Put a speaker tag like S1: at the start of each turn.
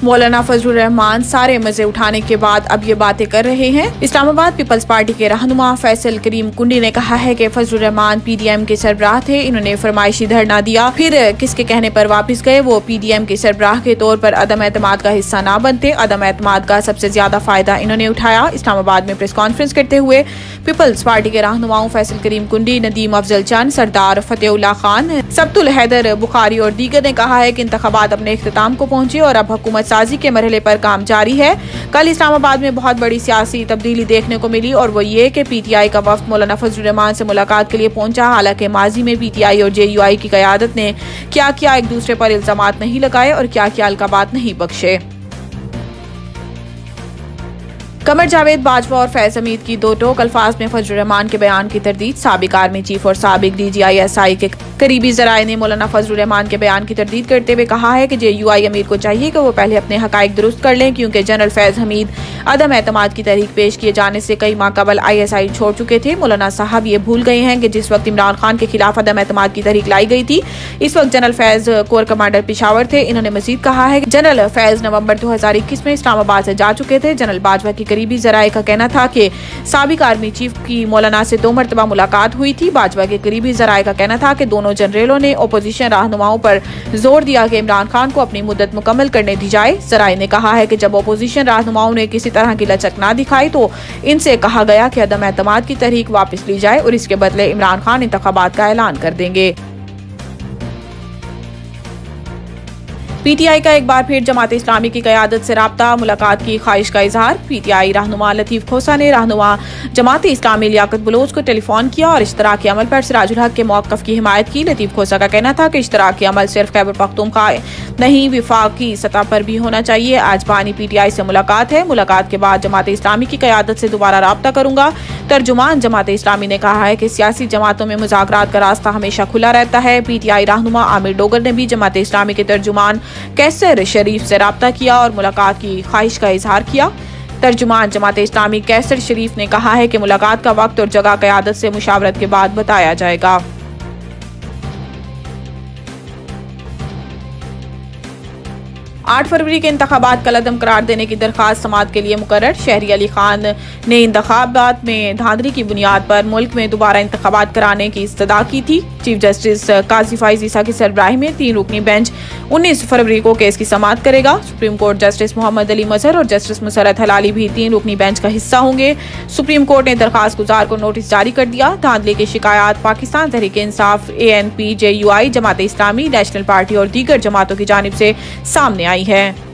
S1: मौलाना फजलुर रहमान सारे मजे उठाने के बाद अब ये बातें कर रहे हैं। इस्लामाबाद पीपल्स पार्टी के रहनुमा फैसल करीम कुंडी ने कहा है कि फजलुर रहमान PDM के सरबराह थे, इन्होंने फरमाइशी धरना दिया, फिर किसके कहने पर वापस गए। वो PDM के सरबराह के तौर पर अदम एतमाद का हिस्सा ना बनते। अदम एतमाद का सबसे ज्यादा फायदा इन्होंने उठाया। इस्लामाबाद में प्रेस कॉन्फ्रेंस करते हुए पीपल्स पार्टी के रहनुमाओं फैसल करीम कुंडी, नदीम अफजल चंद, सरदार फतेहुल्लाह खान, सबतुल हैदर बुखारी और दीगर ने कहा है कि इंतखाबात अपने इख्तिताम को पहुंचे और अब हुकूमत साजी के मरहले पर काम जारी है। कल इस्लामाबाद में बहुत बड़ी सियासी तब्दीली देखने को मिली और वो ये कि PTI का वफ्द मौलाना फजलुर रहमान से मुलाकात के लिए पहुंचा। हालांकि माजी में PTI और JUI की क़यादत ने क्या किया, एक दूसरे पर इल्जामात नहीं लगाए और क्या किया, अलकाबात नहीं बख्शे। कमर जावेद बाजवा और फैज हमीद की दो टोक अल्फाज में फजलुर रहमान के बयान की तरदीद। साबिक आर्मी चीफ और साबिक DGI-SI के करीबी जराए ने मौलाना फजलुर रहमान के बयान की तरदीद करते हुए कहा है कि JUI अमीर को चाहिए कि वो पहले अपने हकाइक दुरुस्त कर लें, क्योंकि जनरल फैज हमीद अदम एतमाद की तहरीक पेश किए जाने से कई माह कबल ISI छोड़ चुके थे। मौलाना साहब ये भूल गए हैं कि जिस वक्त इमरान खान के खिलाफ अदम एतमाद की तहरीक लाई गई थी, इस वक्त general Faiz corps commander Peshawar थे। इन्होंने मजीद कहा है कि जनरल फैज नवंबर 2021 में इस्लामाबाद से जा चुके थे। जनरल बाजवा की करीबी जराए का कहना था कि साबिक आर्मी चीफ की मौलाना से 2 मरतबा मुलाकात हुई थी। बाजवा के करीबी जराए का कहना था कि दोनों जनरलों ने ओपोजिशन रहनुमाओं पर जोर दिया कि इमरान खान को अपनी मुद्दत मुकम्मल करने दी जाए। जराए ने कहा है कि जब ओपोजिशन रहनुमाओं ने किसी तरह की लचक ना दिखाई तो इनसे कहा गया कि अदम एतमाद की तहरीक वापस ली जाए और इसके बदले इमरान खान इंतखाबात का ऐलान कर देंगे। PTI का एक बार फिर जमात इस्लामी की क़यादत से राब्ता, मुलाकात की ख्वाहिश का इजहार। PTI रहनुमा लतीफ़ खोसा ने रहनुमा जमात इस्लामी लियाकत बलोच को टेलीफोन किया और इश्तराकी अमल पर सिराजुल हक के मौक़िफ़ की हिमायत की। लतीफ़ खोसा का कहना था कि इश्तराकी अमल सिर्फ खैबर पख्तूनख्वा नहीं, विफाकी सतह पर भी होना चाहिए। आज पानी PTI से मुलाकात है, मुलाकात के बाद जमात इस्लामी की क़यादत से दोबारा राब्ता करूंगा। तर्जुमान जमात इस्लामी ने कहा है कि सियासी जमातों में मुज़ाकरात का रास्ता हमेशा खुला रहता है। PTI रहनुमा आमिर डोगर ने भी जमात इस्लामी के तर्जुमान कैसर शरीफ से राब्ता किया और मुलाकात की ख्वाहिश का इजहार किया। तर्जुमान जमात इस्लामी कैसर शरीफ ने कहा है कि मुलाकात का वक्त और जगह क़यादत से मुशावरत के बाद बताया जाएगा। 8 फरवरी के इंतखाबात कलअदम करार देने की दरख्वास्त समाअत के लिए मुकर्रर। शहरी अली खान ने इंतखाबात में धांधली की बुनियाद पर मुल्क में दोबारा इंतखाबात कराने की इस्तदा की थी। चीफ जस्टिस काजी फाइज ईसा की सरबराही में 3 रुकनी बेंच 19 फरवरी को केस की समाअत करेगा। Supreme court justice Mohammad Ali Mazhar और जस्टिस मुसरत हलाली भी 3 रुकनी बेंच का हिस्सा होंगे। सुप्रीम कोर्ट ने दरखास्त गुजार को नोटिस जारी कर दिया। धांधली की शिकायत Pakistan Tehreek Insaf, ANP, JUI, Jamaat Islami, national party और दीगर जमातों की जानिब से सामने आई है।